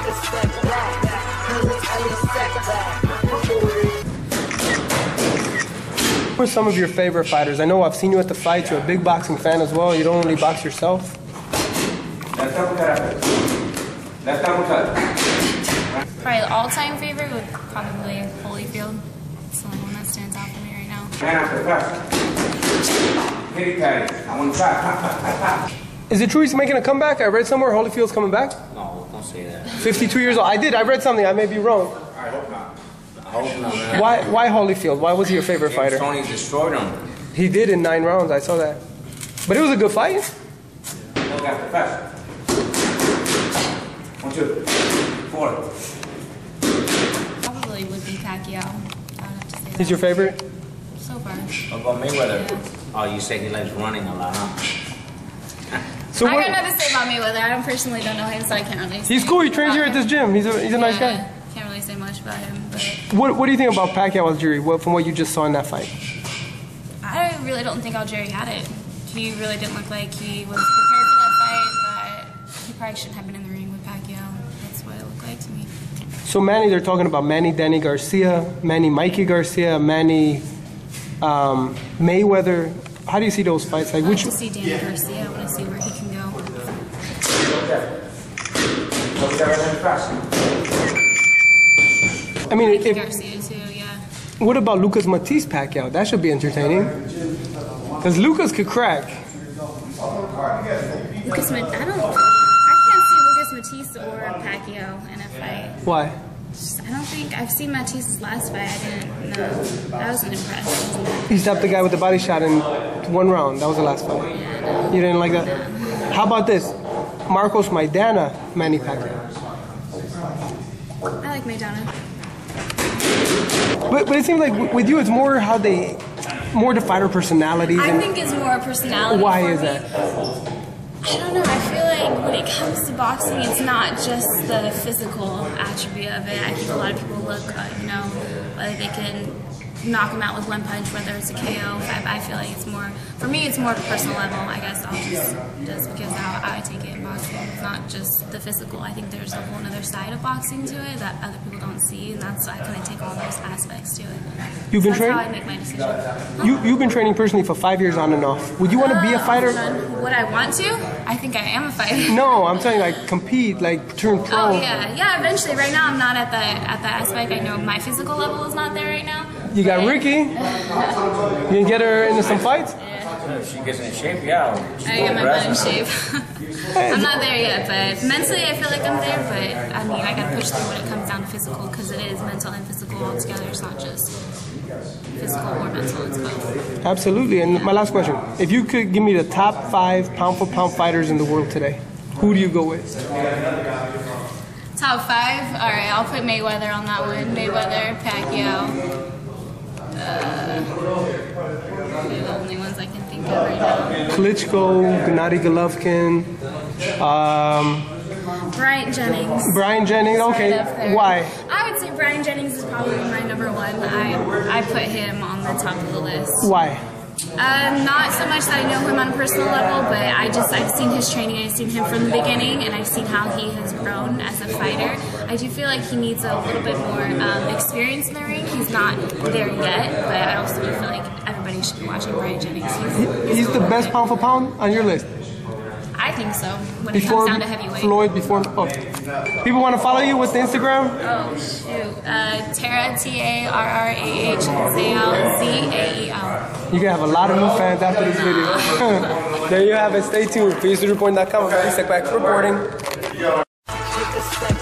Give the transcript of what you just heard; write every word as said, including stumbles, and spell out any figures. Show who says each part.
Speaker 1: a step back, cause it's only a step back.
Speaker 2: Who are some of your favorite fighters? I know I've seen you at the fights. You're a big boxing fan as well. You don't only box yourself.
Speaker 3: Probably the all-time favorite would probably Holyfield. It's the only one that stands out for me right now.
Speaker 2: Is it true he's making a comeback? I read somewhere Holyfield's coming back.
Speaker 4: No, don't say that.
Speaker 2: fifty-two years old. I did. I read something. I may be wrong.
Speaker 4: I hope not. I hope not, man.
Speaker 2: Why? Why Holyfield? Why was he your favorite fighter?
Speaker 4: Tony destroyed him.
Speaker 2: He did in nine rounds. I saw that. But it was a good fight.
Speaker 4: Look after fast. One, two, four.
Speaker 3: Probably would be Pacquiao. I would have to say that.
Speaker 2: He's your favorite?
Speaker 3: So far.
Speaker 4: What about Mayweather?
Speaker 3: Yeah.
Speaker 4: Oh, you say he likes running a lot, huh?
Speaker 2: So
Speaker 3: I
Speaker 2: what,
Speaker 3: got nothing to say about Mayweather. I don't personally don't know him, so I can't really say
Speaker 2: he's cool. He trains here at
Speaker 3: him.
Speaker 2: this gym. He's a he's a nice
Speaker 3: Yeah,
Speaker 2: guy.
Speaker 3: Can't really say much about him, but
Speaker 2: What What do you think about Pacquiao Algieri? What from what you just saw in that fight?
Speaker 3: I really don't think Algieri had it. He really didn't look like he was prepared for that fight, but he probably shouldn't have been in the ring with Pacquiao. That's what it looked like to me.
Speaker 2: So Manny, they're talking about Manny Danny Garcia, Manny Mikey Garcia, Manny um, Mayweather. How do you see those fights? Like
Speaker 3: I
Speaker 2: which?
Speaker 3: want to see Danny Garcia. I want to see where he can go.
Speaker 2: I mean,
Speaker 3: Mikey
Speaker 2: if,
Speaker 3: Garcia too, yeah.
Speaker 2: what about Lucas Matisse Pacquiao? That should be entertaining. Because Lucas could crack.
Speaker 3: Lucas Mat- I don't. I can't see Lucas Matisse or Pacquiao in a fight.
Speaker 2: Why?
Speaker 3: Just, I don't think I've seen Matisse's last fight. I didn't know. I wasn't impressed.
Speaker 2: He stopped the guy with the body shot in one round. That was the last fight.
Speaker 3: Yeah, no.
Speaker 2: You didn't like that? How about this? Marcos Maidana, Manny Pacquiao.
Speaker 3: I like Maidana.
Speaker 2: But, but it seems like w- with you, it's more how they, more the fighter personalities.
Speaker 3: I
Speaker 2: and
Speaker 3: think it's more personality.
Speaker 2: why
Speaker 3: for
Speaker 2: is
Speaker 3: me.
Speaker 2: that?
Speaker 3: I don't know. I feel like when it comes to boxing, it's not just the physical attribute of it. I think a lot of people look, uh, you know, whether they can knock them out with one punch, whether it's a K O. I, I feel like it's more, for me, it's more of a personal level. I guess I'll just, just because how I take it in boxing. It's not just the physical. I think there's a whole other side of boxing to it that other people don't see, and that's I kind of take all those aspects to it.
Speaker 2: You've been
Speaker 3: so that's
Speaker 2: training?
Speaker 3: how I make my decision. Huh?
Speaker 2: You, you've been training personally for five years on and off. Would you want to be a fighter?
Speaker 3: Uh, would I want to? I think I am a fighter.
Speaker 2: No, I'm saying like compete, like turn pro.
Speaker 3: Oh yeah, yeah. Eventually, right now I'm not at the at that aspect. I know my physical level is not there right now.
Speaker 2: You got
Speaker 3: but-
Speaker 2: Ricky. You can get her into some fights?
Speaker 3: Yeah.
Speaker 4: If she gets in shape, yeah.
Speaker 3: I am not in shape. I'm not there yet, but mentally I feel like I'm there. But I mean, I gotta push through when it comes down to physical, because it is mental and physical all together. It's not just physical or mental. It's both.
Speaker 2: Absolutely. And my last question: if you could give me the top five pound for pound fighters in the world today, who do you go with?
Speaker 3: Top five. All right, I'll put Mayweather on that one. Mayweather, Pacquiao. Uh, they're the only ones I can think of right now.
Speaker 2: Klitschko, Gennady Golovkin, um,
Speaker 3: Bryan Jennings.
Speaker 2: Bryan Jennings. Okay,
Speaker 3: Right up there.
Speaker 2: why?
Speaker 3: I would say Bryan Jennings is probably my number one. I I put him on the top of the list.
Speaker 2: Why?
Speaker 3: Um, not so much that I know him on a personal level, but I just I've seen his training. I've seen him from the beginning, and I've seen how he has grown as a fighter. I do feel like he needs a little bit more um, experience in the ring. He's not there yet, but I also do feel like everybody should be watching Bryan Jennings. He's, he's,
Speaker 2: He's the best pound for pound on your list.
Speaker 3: I think so. When
Speaker 2: Before
Speaker 3: it comes down to heavyweight.
Speaker 2: Floyd, before. Oh. People want to follow you. What's the Instagram?
Speaker 3: Oh shoot, uh, Tara T A R R A H Z L Z A E L.
Speaker 2: You're gonna have a lot of new fans after this video. There you have it. Stay tuned. P four P report dot com. I'm Manny, back reporting.